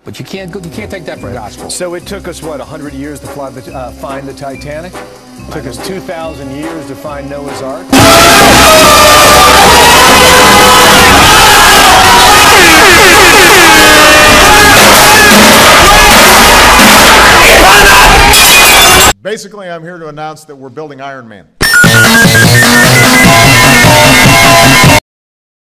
But you can't take that for gospel. So it took us, what, 100 years to find the Titanic? It took us 2,000 years to find Noah's Ark? Basically, I'm here to announce that we're building Iron Man.